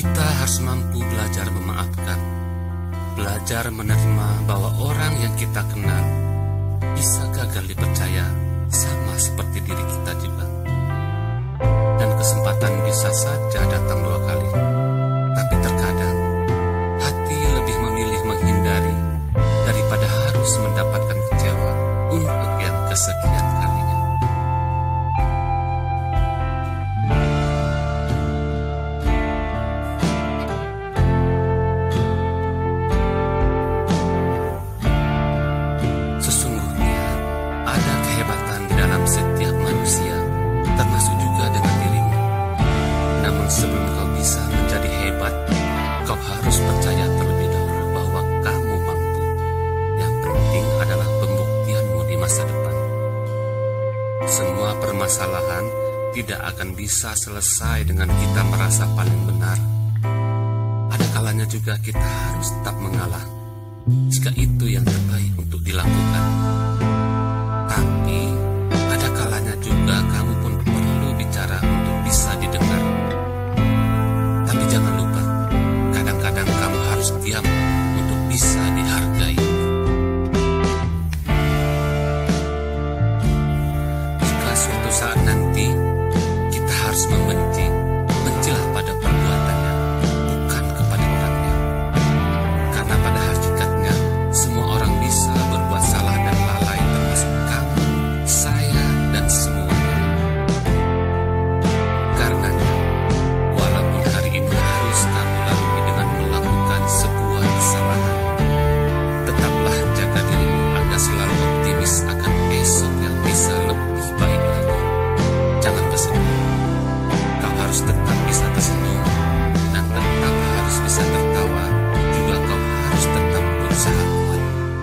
Kita harus mampu belajar memaafkan, belajar menerima bahwa orang yang kita kenal bisa gagal dipercaya sama seperti diri kita juga. Dan kesempatan bisa saja datang 2 kali, tapi terkadang hati lebih memilih menghindari daripada harus mendapatkan kecewa untuk yang kesekian kalinya. Setiap manusia, termasuk juga dengan dirimu. Namun sebelum kau bisa menjadi hebat, kau harus percaya terlebih dahulu bahwa kamu mampu. Yang penting adalah pembuktianmu di masa depan. Semua permasalahan tidak akan bisa selesai dengan kita merasa paling benar. Ada kalanya juga kita harus tetap mengalah, jika itu yang terbaik untuk dilakukan. Tapi ada kalanya juga kamu pun perlu bicara untuk bisa didengar. Tapi jangan lupa, kadang-kadang kamu harus diam untuk bisa dihargai. Jika suatu saat nanti kita harus membenci, bencilah pada perbuatannya, bukan kepada orangnya. Karena pada hakikatnya semua orang bisa berbuat salah dan lalai, termasuk kamu, saya, dan semuanya. Karenanya, walaupun hari ini harus kamu lalui dengan melakukan sebuah kesalahan, tetaplah jaga dirimu agar selalu optimis akan esok yang bisa lebih baik lagi. Jangan bersedih. Kau harus tetap bisa tersenyum dan tetap harus bisa tertawa. Juga kau harus tetap berusaha kuat.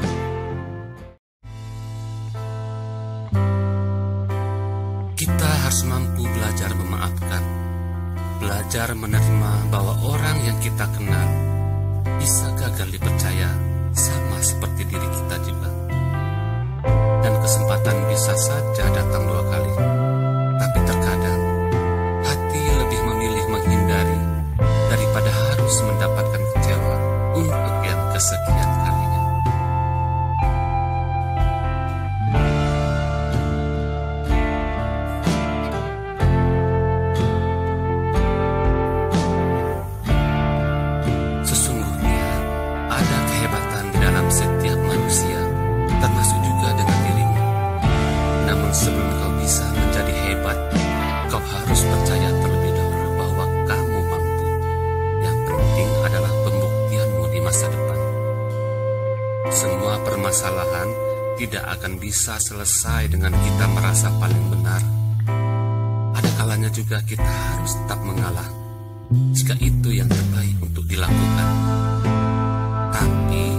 Kita harus mampu belajar memaafkan, belajar menerima bahwa orang yang kita kenal bisa gagal dipercaya sama seperti diri kita juga. Dan kesempatan bisa saja datang 2 kali, tapi terkadang hati lebih memilih menghindari daripada harus mendapatkan kecewa untuk yang kesekian kalinya. Setiap manusia, termasuk juga dengan dirimu. Namun sebelum kau bisa menjadi hebat, kau harus percaya terlebih dahulu bahwa kamu mampu. Yang penting adalah pembuktianmu di masa depan. Semua permasalahan tidak akan bisa selesai dengan kita merasa paling benar. Ada kalanya juga kita harus tetap mengalah, jika itu yang terbaik untuk dilakukan. Tapi